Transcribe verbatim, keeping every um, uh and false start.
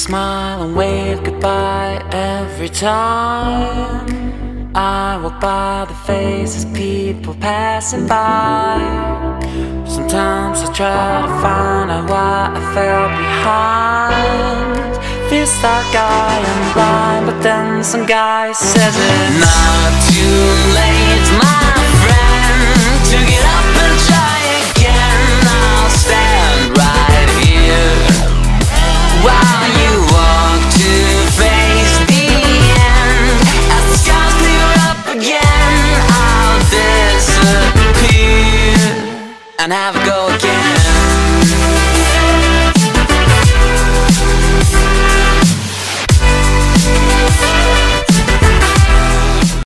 smile and wave goodbye every time I walk by the faces people passing by. Sometimes I try to find out why I fell behind. Feels like I am blind, but then some guy says it's not too late, my friend, to get up and try again. I'll stand right here while you walk to face the end. As the skies clear up again, I'll disappear and have